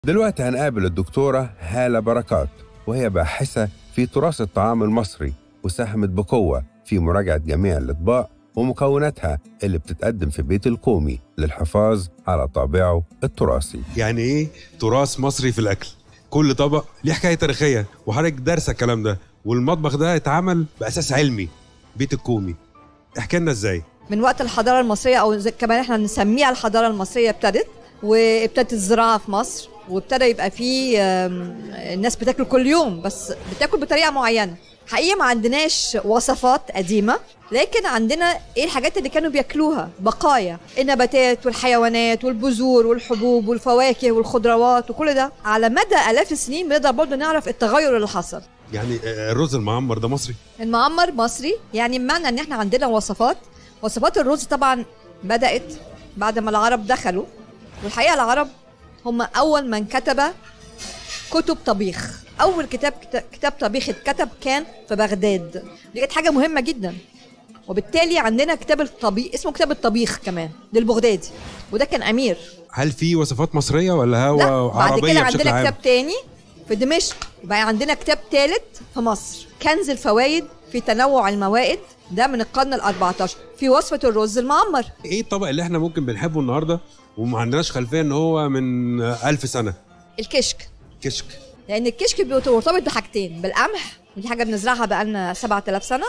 دلوقتي هنقابل الدكتورة هالة بركات، وهي باحثة في تراث الطعام المصري، وساهمت بقوة في مراجعة جميع الأطباق ومكوناتها اللي بتتقدم في بيت الكومي للحفاظ على طابعه التراثي. يعني إيه تراث مصري في الأكل؟ كل طبق ليه حكاية تاريخية، وحضرتك دارسة الكلام ده، والمطبخ ده اتعمل بأساس علمي. بيت الكومي احكي لنا إزاي؟ من وقت الحضارة المصرية، أو كمان احنا نسميها الحضارة المصرية، وابتدت الزراعة في مصر، وابتدى يبقى فيه الناس بتاكل كل يوم، بس بتاكل بطريقة معينة. حقيقة ما عندناش وصفات قديمة، لكن عندنا ايه الحاجات اللي كانوا بياكلوها، بقايا النباتات والحيوانات والبذور والحبوب والفواكه والخضروات، وكل ده على مدى آلاف السنين بنقدر برضه نعرف التغير اللي حصل. يعني الرز المعمر ده مصري؟ المعمر مصري، يعني بمعنى ان احنا عندنا وصفات الرز طبعا بدأت بعد ما العرب دخلوا، والحقيقة العرب هم أول من كتب كتب طبيخ. أول كتاب طبيخ اتكتب كان في بغداد، دي كانت حاجة مهمة جدا. وبالتالي عندنا كتاب الطبيخ اسمه كتاب الطبيخ كمان للبغدادي، وده كان أمير. هل في وصفات مصرية ولا هو عربية؟ بعد كده عندنا كتاب تاني في دمشق، وبقى عندنا كتاب ثالث في مصر، كنز الفوائد في تنوع الموائد، ده من القرن ال14، في وصفة الرز المعمر. ايه الطبق اللي احنا ممكن بنحبه النهارده وما عندناش خلفية ان هو من 1000 سنة؟ الكشك. كشك، لأن الكشك مرتبط بحاجتين، بالقمح، ودي حاجة بنزرعها بقالنا 7000 سنة،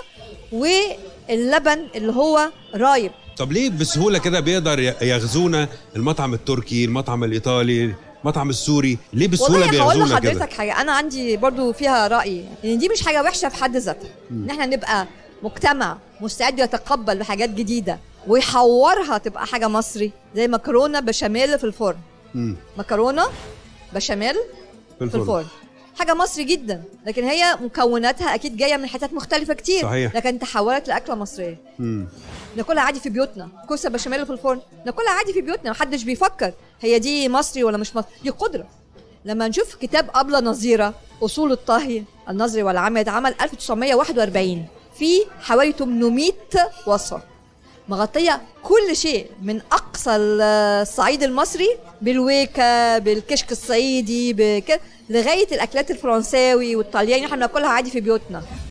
واللبن اللي هو رايب. طب ليه بسهولة كده بيقدر يغزونا المطعم التركي، المطعم الإيطالي، المطعم السوري، ليه بسهولة بيغزونا كده؟ والله هقول لحضرتك حاجة، أنا عندي برضو فيها رأي، إن دي مش حاجة وحشة في حد ذاتها، إن احنا نبقى مجتمع مستعد يتقبل بحاجات جديدة ويحورها تبقى حاجة مصري، زي مكرونة بشاميل في الفرن. مكرونة بشاميل في الفرن حاجة مصري جدا، لكن هي مكوناتها أكيد جاية من حتت مختلفة كتير. صحيح. لكن تحولت لأكلة مصرية. ناكلها عادي في بيوتنا، كوسة بشاميل في الفرن ناكلها عادي في بيوتنا، محدش بيفكر هي دي مصري ولا مش مصري، دي قدرة. لما نشوف كتاب أبلة نظيرة أصول الطهي النظري والعملي، اتعمل 1941، فيه حوالي 800 وصفة مغطية كل شيء، من أقصى الصعيد المصري بالويكا، بالكشك الصعيدي، لغاية الأكلات الفرنساوي والطلياني احنا بناكلها عادي في بيوتنا.